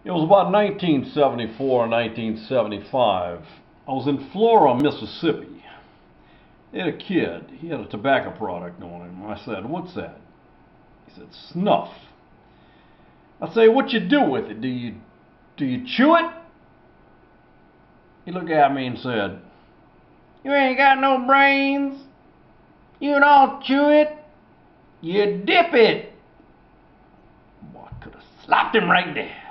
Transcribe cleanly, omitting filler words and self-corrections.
It was about 1974 or 1975. I was in Flora, Mississippi. They had a kid. He had a tobacco product on him. I said, "What's that?" He said, "Snuff." I say, "What you do with it? Do you chew it?" He looked at me and said, "You ain't got no brains. You don't chew it. You dip it." Boy, I could have slapped him right there.